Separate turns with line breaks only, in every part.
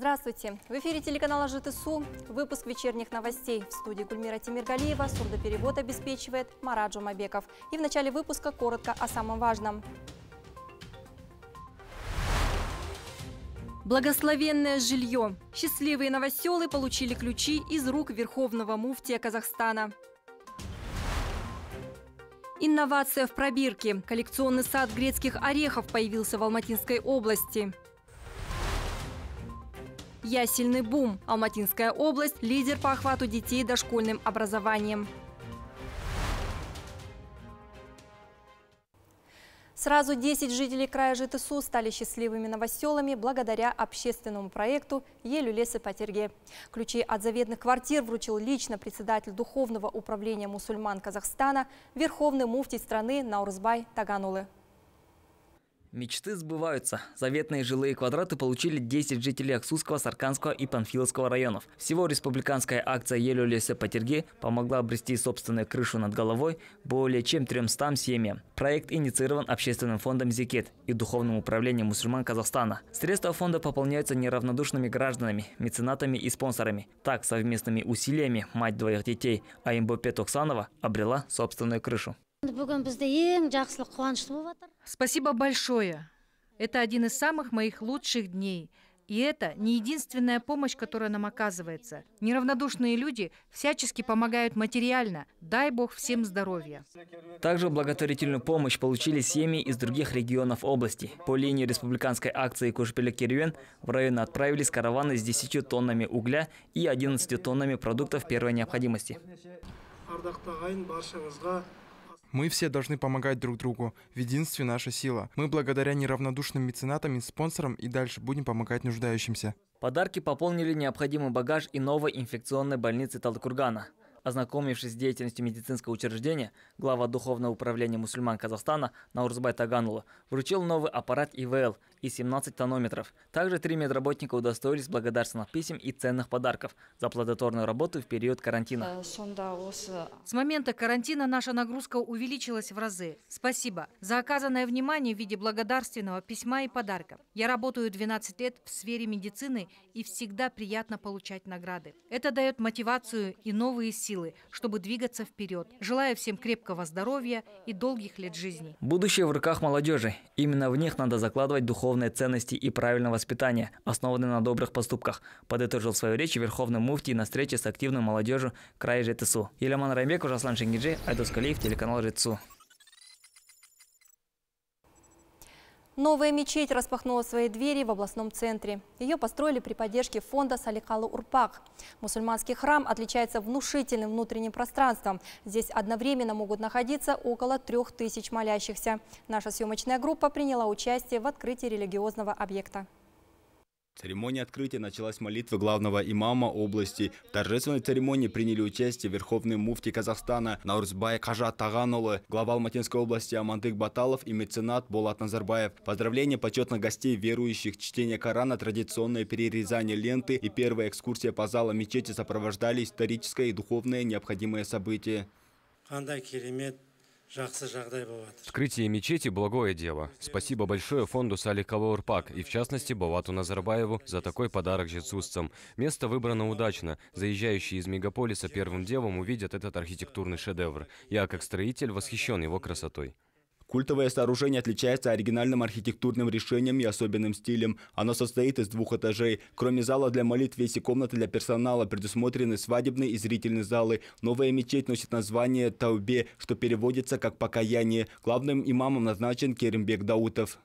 Здравствуйте! В эфире телеканала ЖТСУ. Выпуск вечерних новостей. В студии Гульмира Тимиргалиева. Сурдоперевод обеспечивает Марат Жумабеков. И в начале выпуска коротко о самом важном. Благословенное жилье. Счастливые новоселы получили ключи из рук Верховного муфтия Казахстана. Инновация в пробирке. Коллекционный сад грецких орехов появился в Алматинской области. Ясельный бум. Алматинская область – лидер по охвату детей дошкольным образованием. Сразу 10 жителей края ЖТСУ стали счастливыми новоселами благодаря общественному проекту «Елюлесы Патерге». Ключи от заветных квартир вручил лично председатель Духовного управления мусульман Казахстана, верховный муфтий страны Наурызбай Таганулы.
Мечты сбываются. Заветные жилые квадраты получили 10 жителей Аксусского, Сарканского и Панфиловского районов. Всего республиканская акция «Елюлесы Патерге» помогла обрести собственную крышу над головой более чем 300 семьям. Проект инициирован общественным фондом «Зекет» и Духовным управлением мусульман Казахстана. Средства фонда пополняются неравнодушными гражданами, меценатами и спонсорами. Так, совместными усилиями мать двоих детей Аймбопе Токсанова обрела собственную крышу.
Спасибо большое. Это один из самых моих лучших дней. И это не единственная помощь, которая нам оказывается. Неравнодушные люди всячески помогают материально. Дай Бог всем здоровья.
Также благотворительную помощь получили семьи из других регионов области. По линии республиканской акции «Кушпелек-Керуен» в район отправились караваны с 10 тоннами угля и 11 тоннами продуктов первой необходимости.
Мы все должны помогать друг другу. В единстве наша сила. Мы благодаря неравнодушным меценатам и спонсорам и дальше будем помогать нуждающимся.
Подарки пополнили необходимый багаж и новой инфекционной больницы Талдыкургана. Ознакомившись с деятельностью медицинского учреждения, глава Духовного управления мусульман Казахстана Наурызбай Таганулы вручил новый аппарат ИВЛ и 17 тонометров. Также 3 медработника удостоились благодарственных писем и ценных подарков за плодотворную работу в период карантина.
С момента карантина наша нагрузка увеличилась в разы. Спасибо за оказанное внимание в виде благодарственного письма и подарков. Я работаю 12 лет в сфере медицины и всегда приятно получать награды. Это дает мотивацию и новые силы, чтобы двигаться вперед. Желаю всем крепкого здоровья и долгих лет жизни.
Будущее в руках молодежи. Именно в них надо закладывать духовные ценности и правильное воспитание, основанное на добрых поступках, подытожил в свою речь верховный муфтий на встрече с активной молодежью края ЖТСУ. Иляман Раймбеков, Жаслан Шенгиджи, Айдос Калиев, телеканал ЖТСУ.
Новая мечеть распахнула свои двери в областном центре. Ее построили при поддержке фонда Саликалы Урпак. Мусульманский храм отличается внушительным внутренним пространством. Здесь одновременно могут находиться около 3000 молящихся. Наша съемочная группа приняла участие в открытии религиозного объекта.
Церемония открытия началась с молитвы главного имама области. В торжественной церемонии приняли участие верховный муфтий Казахстана Наурызбай Кажа Таганулы, глава Алматинской области Амандык Баталов и меценат Болат Назарбаев. Поздравления почетных гостей верующих, чтение Корана, традиционное перерезание ленты и первая экскурсия по залам мечети сопровождали историческое и духовное необходимое событие.
Открытие мечети – благое дело. Спасибо большое фонду Саликалы Урпак и в частности Болату Назарбаеву за такой подарок жетсусцам. Место выбрано удачно. Заезжающие из мегаполиса первым делом увидят этот архитектурный шедевр. Я, как строитель, восхищен его красотой.
Культовое сооружение отличается оригинальным архитектурным решением и особенным стилем. Оно состоит из 2 этажей. Кроме зала для молитв, есть и комнаты для персонала, предусмотрены свадебные и зрительные залы. Новая мечеть носит название Таубе, что переводится как «покаяние». Главным имамом назначен Керимбек Даутов.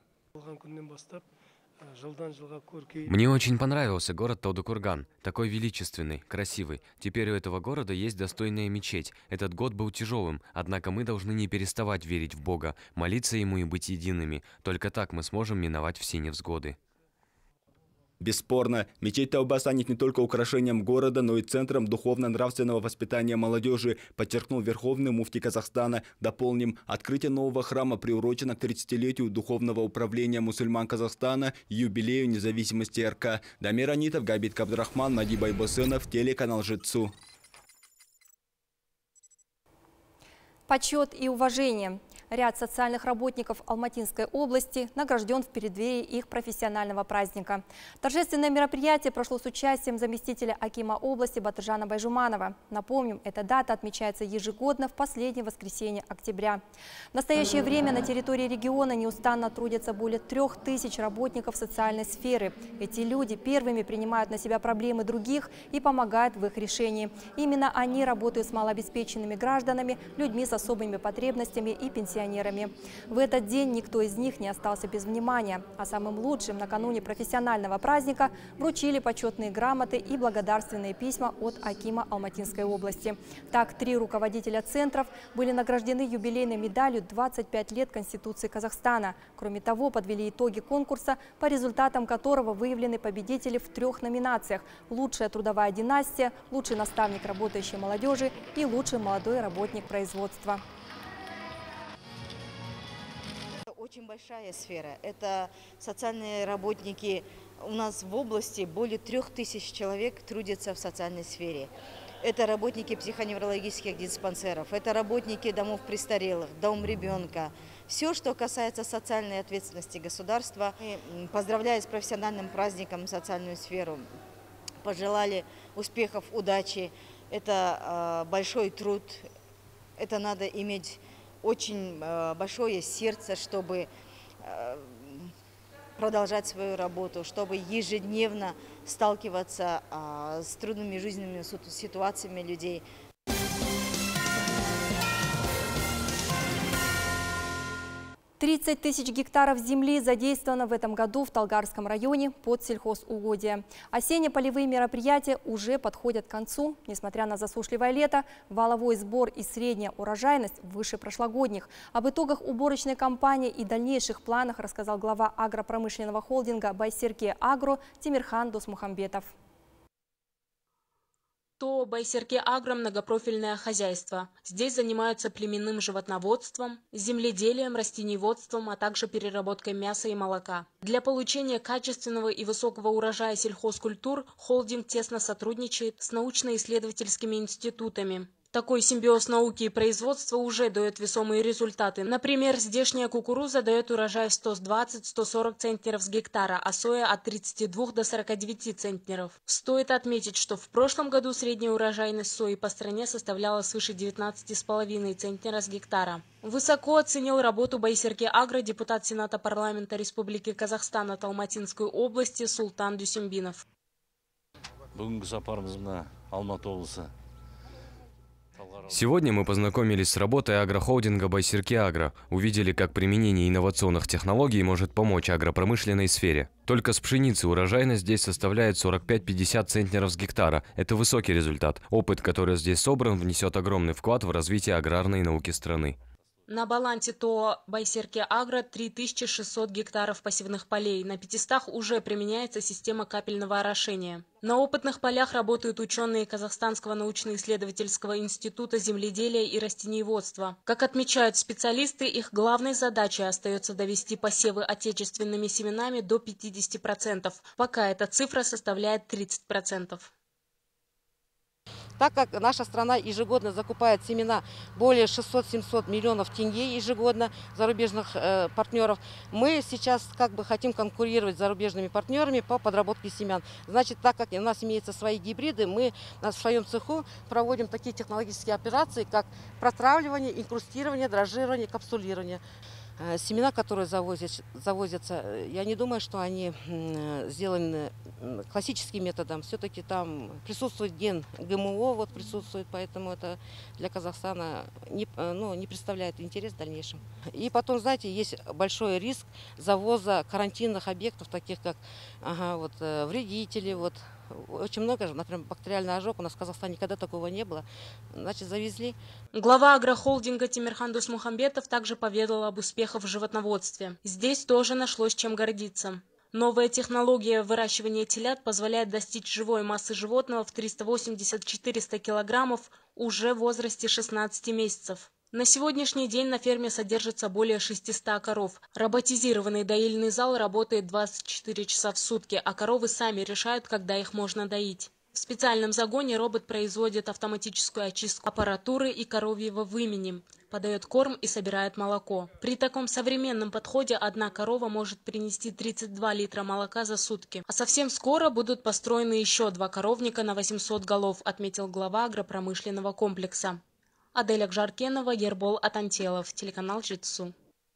Мне очень понравился город Талдыкурган. Такой величественный, красивый. Теперь у этого города есть достойная мечеть. Этот год был тяжелым, однако мы должны не переставать верить в Бога, молиться Ему и быть едиными. Только так мы сможем миновать все невзгоды.
Бесспорно, мечеть Тауба станет не только украшением города, но и центром духовно-нравственного воспитания молодежи, подчеркнул верховный муфтий Казахстана. Дополним, открытие нового храма приурочено к 30-летию Духовного управления мусульман Казахстана и юбилею независимости РК. Дамир Анитов, Габит Кабдрахман, Нади Байбосынов, телеканал ЖТСУ.
Почет и уважение. Ряд социальных работников Алматинской области награжден в преддверии их профессионального праздника. Торжественное мероприятие прошло с участием заместителя акима области Батыржана Байжуманова. Напомним, эта дата отмечается ежегодно в последнее воскресенье октября. В настоящее время на территории региона неустанно трудятся более 3000 работников социальной сферы. Эти люди первыми принимают на себя проблемы других и помогают в их решении. Именно они работают с малообеспеченными гражданами, людьми с особыми потребностями и пенсионерами. В этот день никто из них не остался без внимания. А самым лучшим накануне профессионального праздника вручили почетные грамоты и благодарственные письма от акима Алматинской области. Так, 3 руководителя центров были награждены юбилейной медалью «25 лет Конституции Казахстана». Кроме того, подвели итоги конкурса, по результатам которого выявлены победители в 3 номинациях: «Лучшая трудовая династия», «Лучший наставник работающей молодежи» и «Лучший молодой работник производства».
Очень большая сфера. Это социальные работники. У нас в области более 3000 человек трудятся в социальной сфере. Это работники психоневрологических диспансеров, это работники домов престарелых, дом ребенка. Все, что касается социальной ответственности государства. Поздравляю с профессиональным праздником социальную сферу. Пожелали успехов, удачи. Это большой труд. Это надо иметь очень большое сердце, чтобы продолжать свою работу, чтобы ежедневно сталкиваться с трудными жизненными ситуациями людей.
30 тысяч гектаров земли задействовано в этом году в Талгарском районе под сельхозугодия. Осенне-полевые мероприятия уже подходят к концу. Несмотря на засушливое лето, валовой сбор и средняя урожайность выше прошлогодних. Об итогах уборочной кампании и дальнейших планах рассказал глава агропромышленного холдинга «Байсерке Агро» Тимирхан Досмухамбетов.
То Байсерке Агро – многопрофильное хозяйство. Здесь занимаются племенным животноводством, земледелием, растениеводством, а также переработкой мяса и молока. Для получения качественного и высокого урожая сельхозкультур холдинг тесно сотрудничает с научно-исследовательскими институтами. Такой симбиоз науки и производства уже дает весомые результаты. Например, здешняя кукуруза дает урожай 120-140 центнеров с гектара, а соя от 32 до 49 центнеров. Стоит отметить, что в прошлом году средняя урожайность сои по стране составляла свыше 19,5 центнера с гектара. Высоко оценил работу Байсерке Агро депутат Сената парламента Республики Казахстан от Алматинской области Султан Дюсембинов.
Сегодня мы познакомились с работой агрохолдинга Байсерке Агро, увидели, как применение инновационных технологий может помочь агропромышленной сфере. Только с пшеницы урожайность здесь составляет 45-50 центнеров с гектара. Это высокий результат. Опыт, который здесь собран, внесет огромный вклад в развитие аграрной науки страны.
На балансе ТО Байсерке Агро 3600 гектаров посевных полей. На 500 уже применяется система капельного орошения. На опытных полях работают ученые Казахстанского научно-исследовательского института земледелия и растениеводства. Как отмечают специалисты, их главной задачей остается довести посевы отечественными семенами до 50%. Пока эта цифра составляет 30%.
Так как наша страна ежегодно закупает семена более 600-700 миллионов тенге ежегодно зарубежных партнеров, мы сейчас хотим конкурировать с зарубежными партнерами по подработке семян. Значит, так как у нас имеются свои гибриды, мы в своем цеху проводим такие технологические операции, как протравливание, инкрустирование, дрожжирование, капсулирование. Семена, которые завозятся, я не думаю, что они сделаны классическим методом. Все-таки там присутствует ген ГМО, присутствует, поэтому это для Казахстана не представляет интерес в дальнейшем. И потом, знаете, есть большой риск завоза карантинных объектов, таких как вредители, очень много, например, бактериальный ожог. У нас в Казахстане никогда такого не было. Значит, завезли.
Глава агрохолдинга Тимирхан Досмухамбетов также поведал об успехах в животноводстве. Здесь тоже нашлось чем гордиться. Новая технология выращивания телят позволяет достичь живой массы животного в 380-400 килограммов уже в возрасте 16 месяцев. На сегодняшний день на ферме содержится более 600 коров. Роботизированный доильный зал работает 24 часа в сутки, а коровы сами решают, когда их можно доить. В специальном загоне робот производит автоматическую очистку аппаратуры и коровьего вымени. подает корм и собирает молоко. При таком современном подходе одна корова может принести 32 литра молока за сутки. А совсем скоро будут построены еще 2 коровника на 800 голов, отметил глава агропромышленного комплекса. Аделя Гжаркенова, Ербол Атантелов, телеканал Жетысу.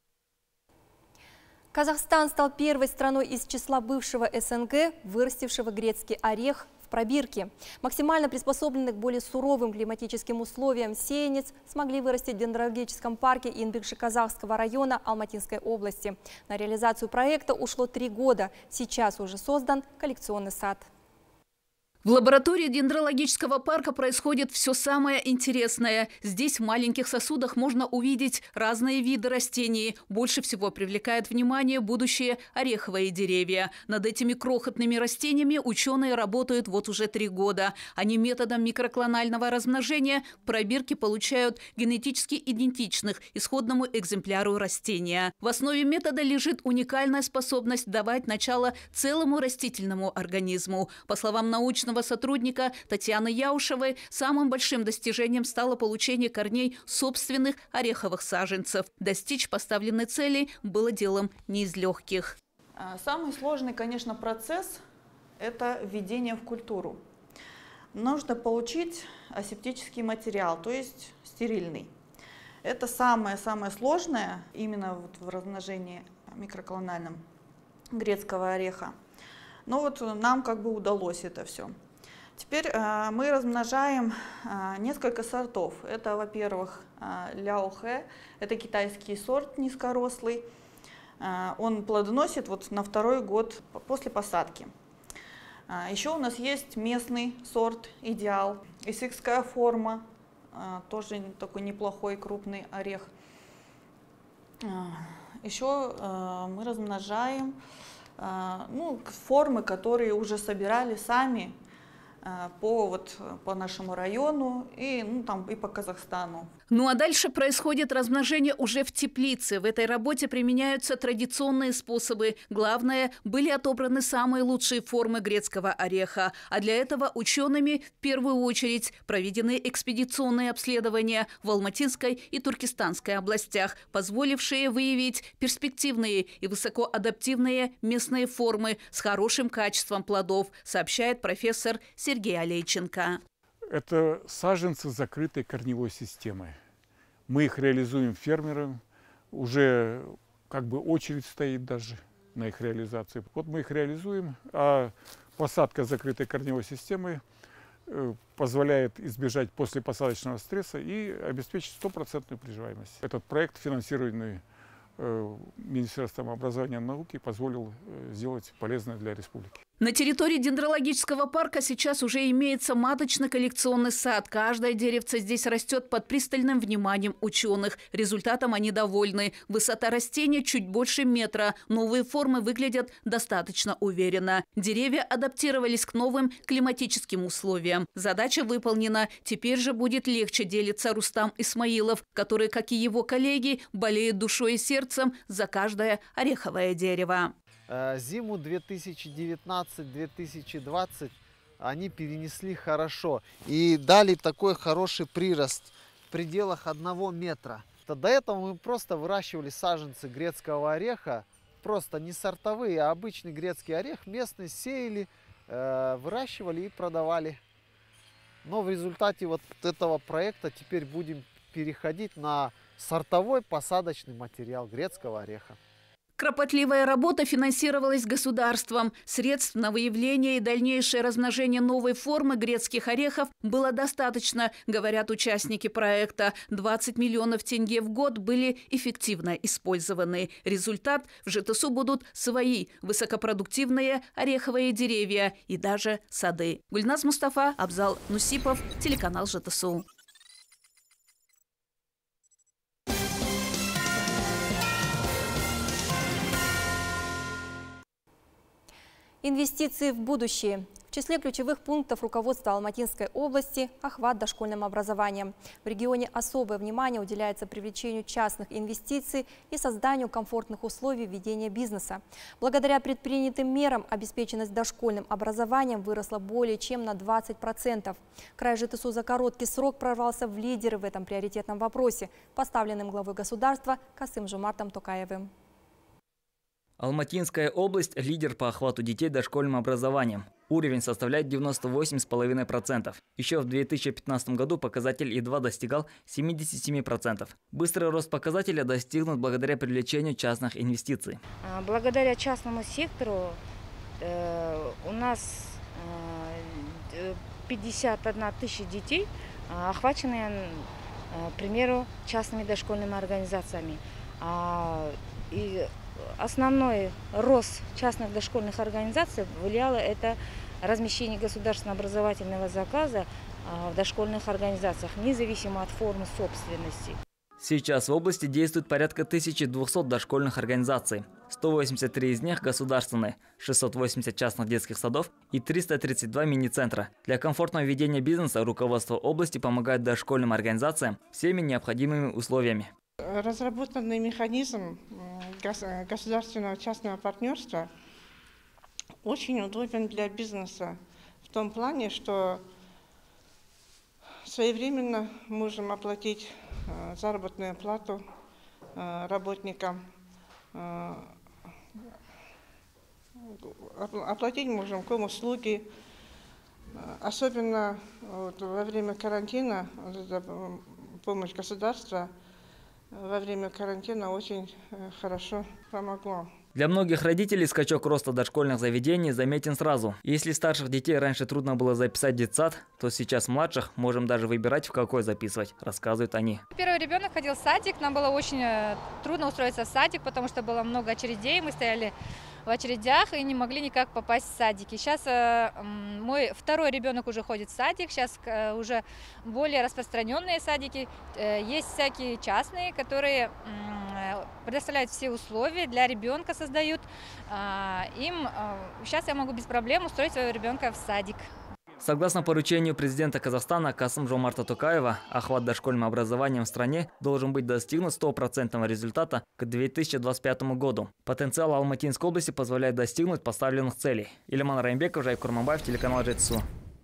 Казахстан стал первой страной из числа бывшего СНГ, вырастившего грецкий орех в пробирке. Максимально приспособленный к более суровым климатическим условиям сеянец смогли вырастить в дендрологическом парке Инбекши-Казахского района Алматинской области. На реализацию проекта ушло 3 года. Сейчас уже создан коллекционный сад.
В лаборатории дендрологического парка происходит все самое интересное. Здесь в маленьких сосудах можно увидеть разные виды растений. Больше всего привлекает внимание будущие ореховые деревья. Над этими крохотными растениями ученые работают вот уже 3 года. Они методом микроклонального размножения в пробирке получают генетически идентичных исходному экземпляру растения. В основе метода лежит уникальная способность давать начало целому растительному организму. По словам научного сотрудника Татьяны Яушевой, самым большим достижением стало получение корней собственных ореховых саженцев. Достичь поставленной цели было делом не из легких.
Самый сложный, конечно, процесс – это введение в культуру. Нужно получить асептический материал, то есть стерильный. Это самое-самое сложное именно в размножении микроклональном грецкого ореха. Но вот нам как бы удалось это все. Теперь мы размножаем несколько сортов. Это, во-первых, ляохэ, это китайский сорт низкорослый. Он плодоносит вот на 2-й год после посадки. Еще у нас есть местный сорт идеал, исыкская форма, тоже такой неплохой крупный орех. Еще мы размножаем формы, которые уже собирали сами по нашему району и по Казахстану.
Ну а дальше происходит размножение уже в теплице. В этой работе применяются традиционные способы. Главное, были отобраны самые лучшие формы грецкого ореха. А для этого учеными в первую очередь проведены экспедиционные обследования в Алматинской и Туркестанской областях, позволившие выявить перспективные и высокоадаптивные местные формы с хорошим качеством плодов, сообщает профессор Сергей Алейченко.
Это саженцы закрытой корневой системы. Мы их реализуем фермерам. Уже как бы очередь стоит даже на их реализацию. Вот мы их реализуем, а посадка закрытой корневой системы позволяет избежать послепосадочного стресса и обеспечить 100% приживаемость. Этот проект, финансируемый Министерством образования и науки, позволил сделать полезное для республики.
На территории дендрологического парка сейчас уже имеется маточно-коллекционный сад. Каждое деревце здесь растет под пристальным вниманием ученых. Результатом они довольны. Высота растения чуть больше метра. Новые формы выглядят достаточно уверенно. Деревья адаптировались к новым климатическим условиям. Задача выполнена. Теперь же будет легче, делиться Рустам Исмаилов, который, как и его коллеги, болеет душой и сердцем за каждое ореховое дерево.
Зиму 2019-2020 они перенесли хорошо и дали такой хороший прирост в пределах 1 метра. До этого мы просто выращивали саженцы грецкого ореха, просто не сортовые, а обычный грецкий орех местный сеяли, выращивали и продавали. Но в результате вот этого проекта теперь будем переходить на сортовой посадочный материал грецкого ореха.
Кропотливая работа финансировалась государством. Средств на выявление и дальнейшее размножение новой формы грецких орехов было достаточно, говорят участники проекта. 20 миллионов тенге в год были эффективно использованы. Результат – в Жетысу будут свои высокопродуктивные ореховые деревья и даже сады. Гульназ Мустафа, Абзал Нусипов, телеканал Жетысу.
Инвестиции в будущее. В числе ключевых пунктов руководства Алматинской области – охват дошкольным образованием. В регионе особое внимание уделяется привлечению частных инвестиций и созданию комфортных условий ведения бизнеса. Благодаря предпринятым мерам обеспеченность дошкольным образованием выросла более чем на 20%. Край ЖТСУ за короткий срок прорвался в лидеры в этом приоритетном вопросе, поставленным главой государства Касым-Жомартом Токаевым.
Алматинская область – лидер по охвату детей дошкольным образованием. Уровень составляет 98,5%. Еще в 2015 году показатель едва достигал 77%. Быстрый рост показателя достигнут благодаря привлечению частных инвестиций.
Благодаря частному сектору у нас 51 тысяча детей охвачены, к примеру, частными дошкольными организациями. И основной рост частных дошкольных организаций влияло это размещение государственного образовательного заказа в дошкольных организациях, независимо от формы собственности.
Сейчас в области действует порядка 1200 дошкольных организаций. 183 из них государственные, 680 частных детских садов и 332 мини-центра. Для комфортного ведения бизнеса руководство области помогает дошкольным организациям всеми необходимыми условиями.
Разработанный механизм государственного частного партнерства очень удобен для бизнеса в том плане, что своевременно можем оплатить заработную плату работникам, оплатить можем услуги, особенно во время карантина, помощь государства во время карантина очень хорошо помогло.
Для многих родителей скачок роста дошкольных заведений заметен сразу. Если старших детей раньше трудно было записать в детсад, то сейчас младших можем даже выбирать, в какой записывать, рассказывают они.
Первый ребенок ходил в садик, нам было очень трудно устроиться в садик, потому что было много очередей, мы стояли в очередях и не могли никак попасть в садики. Сейчас мой второй ребенок уже ходит в садик, сейчас уже более распространенные садики. Есть всякие частные, которые предоставляют все условия для ребенка, создают. Сейчас я могу без проблем устроить своего ребенка в садик.
Согласно поручению президента Казахстана Касым-Жомарта Токаева, охват дошкольным образованием в стране должен быть достигнут 100% результата к 2025 году. Потенциал Алматинской области позволяет достигнуть поставленных целей. Ильман Раймбеков, Жайк Курманбаев, телеканал ЖТСУ.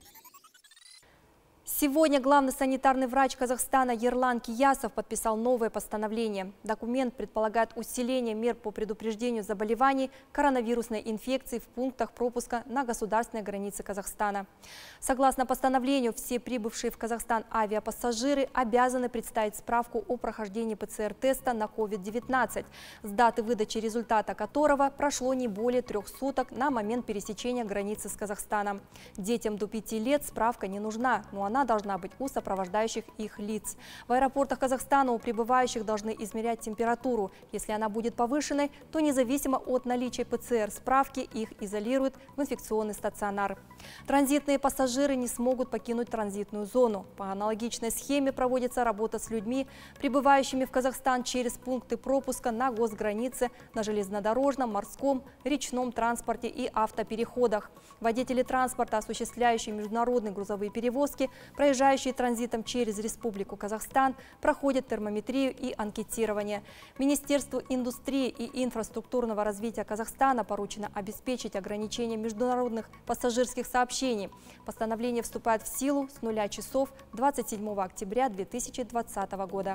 Сегодня главный санитарный врач Казахстана Ерлан Киясов подписал новое постановление. Документ предполагает усиление мер по предупреждению заболеваний коронавирусной инфекции в пунктах пропуска на государственной границе Казахстана. Согласно постановлению, все прибывшие в Казахстан авиапассажиры обязаны представить справку о прохождении ПЦР-теста на COVID-19, с даты выдачи результата которого прошло не более 3 суток на момент пересечения границы с Казахстаном. Детям до 5 лет справка не нужна, но она должна быть у сопровождающих их лиц. В аэропортах Казахстана у прибывающих должны измерять температуру. Если она будет повышенной, то независимо от наличия ПЦР-справки их изолируют в инфекционный стационар. Транзитные пассажиры не смогут покинуть транзитную зону. По аналогичной схеме проводится работа с людьми, прибывающими в Казахстан через пункты пропуска на госгранице, на железнодорожном, морском, речном транспорте и автопереходах. Водители транспорта, осуществляющие международные грузовые перевозки, проезжающие транзитом через Республику Казахстан, проходят термометрию и анкетирование. Министерству индустрии и инфраструктурного развития Казахстана поручено обеспечить ограничение международных пассажирских сообщений. Постановление вступает в силу с 0 часов 27 октября 2020 года.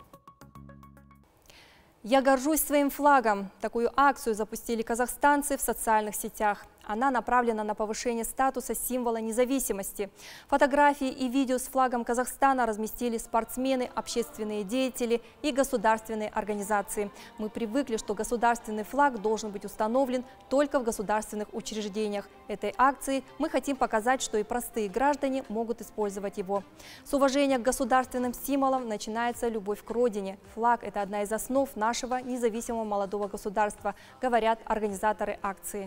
«Я горжусь своим флагом». Такую акцию запустили казахстанцы в социальных сетях. Она направлена на повышение статуса символа независимости. Фотографии и видео с флагом Казахстана разместили спортсмены, общественные деятели и государственные организации. Мы привыкли, что государственный флаг должен быть установлен только в государственных учреждениях. Этой акцией мы хотим показать, что и простые граждане могут использовать его. С уважения к государственным символам начинается любовь к родине. Флаг – это одна из основ нашего независимого молодого государства, говорят организаторы акции.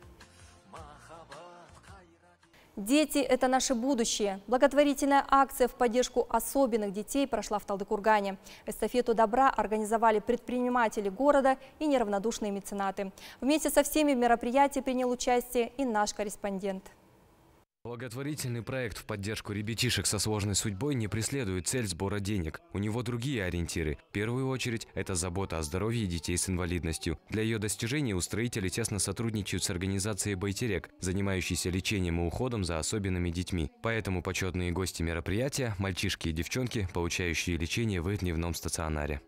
Дети – это наше будущее. Благотворительная акция в поддержку особенных детей прошла в Талдыкургане. Эстафету добра организовали предприниматели города и неравнодушные меценаты. Вместе со всеми в мероприятии принял участие и наш корреспондент.
Благотворительный проект в поддержку ребятишек со сложной судьбой не преследует цель сбора денег. У него другие ориентиры. В первую очередь, это забота о здоровье детей с инвалидностью. Для ее достижения устроители тесно сотрудничают с организацией «Байтерек», занимающейся лечением и уходом за особенными детьми. Поэтому почетные гости мероприятия – мальчишки и девчонки, получающие лечение в их дневном стационаре.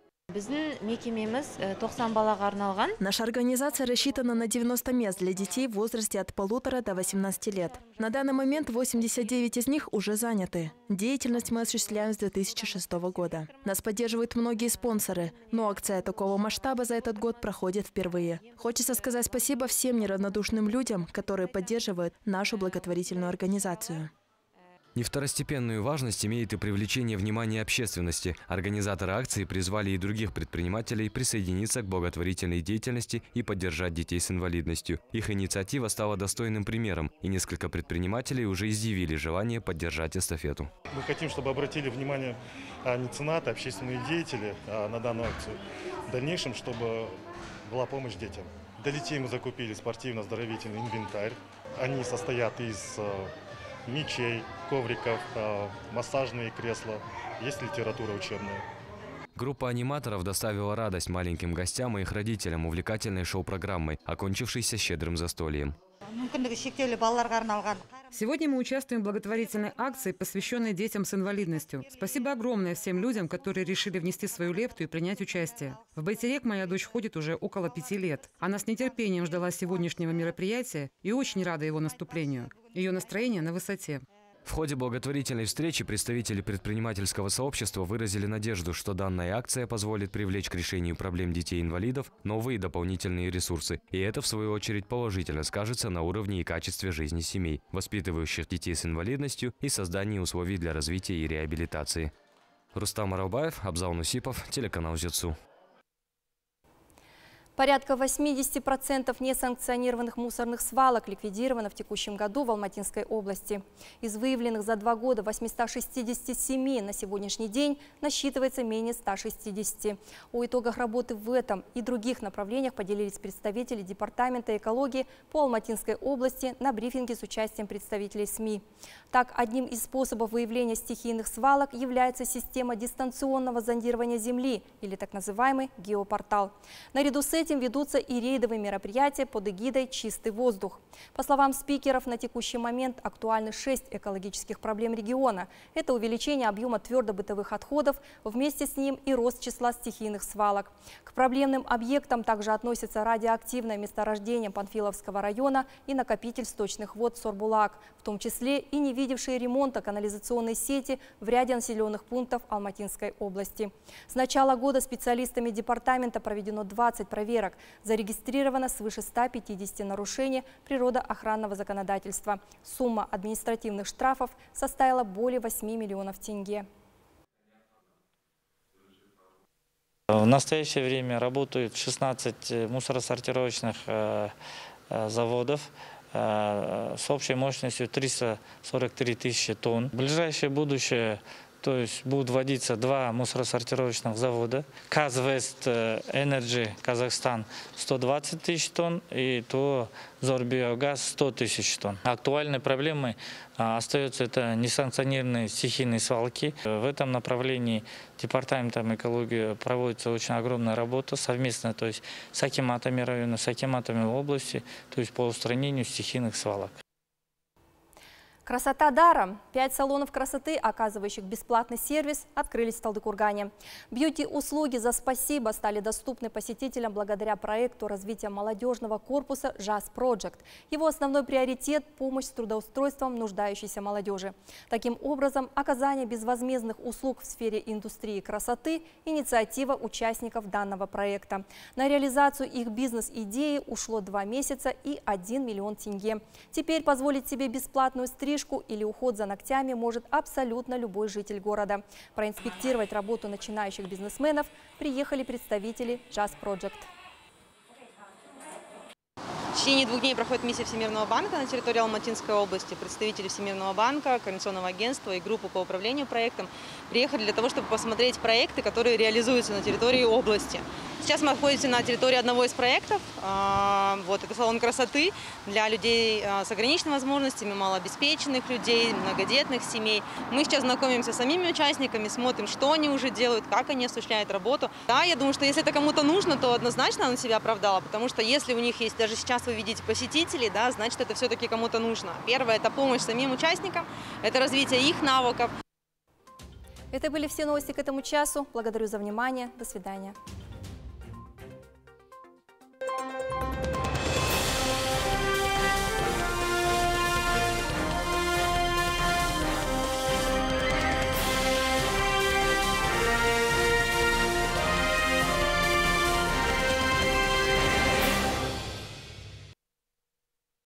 Наша организация рассчитана на 90 мест для детей в возрасте от 1,5 до 18 лет. На данный момент 89 из них уже заняты. Деятельность мы осуществляем с 2006 года. Нас поддерживают многие спонсоры, но акция такого масштаба за этот год проходит впервые. Хочется сказать спасибо всем неравнодушным людям, которые поддерживают нашу благотворительную организацию.
Не второстепенную важность имеет и привлечение внимания общественности. Организаторы акции призвали и других предпринимателей присоединиться к благотворительной деятельности и поддержать детей с инвалидностью. Их инициатива стала достойным примером, и несколько предпринимателей уже изъявили желание поддержать эстафету.
Мы хотим, чтобы обратили внимание меценаты, общественные деятели на данную акцию. В дальнейшем, чтобы была помощь детям. Для детей мы закупили спортивно-оздоровительный инвентарь. Они состоят из мечей, ковриков, массажные кресла, есть литература учебная.
Группа аниматоров доставила радость маленьким гостям и их родителям увлекательной шоу-программой, окончившейся щедрым застольем.
Сегодня мы участвуем в благотворительной акции, посвященной детям с инвалидностью. Спасибо огромное всем людям, которые решили внести свою лепту и принять участие. В Байтерек моя дочь ходит уже около 5 лет. Она с нетерпением ждала сегодняшнего мероприятия и очень рада его наступлению. Ее настроение на высоте.
В ходе благотворительной встречи представители предпринимательского сообщества выразили надежду, что данная акция позволит привлечь к решению проблем детей-инвалидов новые дополнительные ресурсы. И это, в свою очередь, положительно скажется на уровне и качестве жизни семей, воспитывающих детей с инвалидностью и создании условий для развития и реабилитации. Рустам Аралбаев, Абзал Нусипов, телеканал ЗЕЦУ.
Порядка 80% несанкционированных мусорных свалок ликвидировано в текущем году в Алматинской области. Из выявленных за 2 года 867 на сегодняшний день насчитывается менее 160. О итогах работы в этом и других направлениях поделились представители Департамента экологии по Алматинской области на брифинге с участием представителей СМИ. Так, одним из способов выявления стихийных свалок является система дистанционного зондирования земли или так называемый геопортал. Наряду с этим ведутся и рейдовые мероприятия под эгидой «Чистый воздух». По словам спикеров, на текущий момент актуальны 6 экологических проблем региона. Это увеличение объема твердобытовых отходов, вместе с ним и рост числа стихийных свалок. К проблемным объектам также относятся радиоактивное месторождение Панфиловского района и накопитель сточных вод Сорбулак, в том числе и не видевшие ремонта канализационной сети в ряде населенных пунктов Алматинской области. С начала года специалистами департамента проведено 20 проверок. Зарегистрировано свыше 150 нарушений природоохранного законодательства. Сумма административных штрафов составила более 8 миллионов тенге.
В настоящее время работают 16 мусоросортировочных заводов с общей мощностью 343 тысячи тонн. В ближайшее будущее будут вводиться 2 мусоросортировочных завода. Казвест Энерджи Казахстан 120 тысяч тонн и то Зорбиогаз 100 тысяч тонн. Актуальной проблемой остается это несанкционированные стихийные свалки. В этом направлении Департаментом экологии проводится очень огромная работа совместно, с акиматами района, с акиматами области, по устранению стихийных свалок.
Красота даром. 5 салонов красоты, оказывающих бесплатный сервис, открылись в Талдыкургане. Бьюти-услуги за спасибо стали доступны посетителям благодаря проекту развития молодежного корпуса «Jazz Project». Его основной приоритет – помощь с трудоустройством нуждающейся молодежи. Таким образом, оказание безвозмездных услуг в сфере индустрии красоты – инициатива участников данного проекта. На реализацию их бизнес-идеи ушло 2 месяца и 1 миллион тенге. Теперь позволить себе бесплатную стрижку или уход за ногтями может абсолютно любой житель города. Проинспектировать работу начинающих бизнесменов приехали представители Jazz Project.
В течение 2 дней проходит миссия Всемирного банка на территории Алматинской области. Представители Всемирного банка, Координационного агентства и группы по управлению проектом приехали для того, чтобы посмотреть проекты, которые реализуются на территории области. Сейчас мы находимся на территории одного из проектов. Вот, это салон красоты для людей с ограниченными возможностями, малообеспеченных людей, многодетных семей. Мы сейчас знакомимся с самими участниками, смотрим, что они уже делают, как они осуществляют работу. Да, я думаю, что если это кому-то нужно, то однозначно она себя оправдала, потому что если у них есть, даже сейчас вы видите посетителей, да, значит, это все-таки кому-то нужно. Первое – это помощь самим участникам, это развитие их навыков.
Это были все новости к этому часу. Благодарю за внимание. До свидания.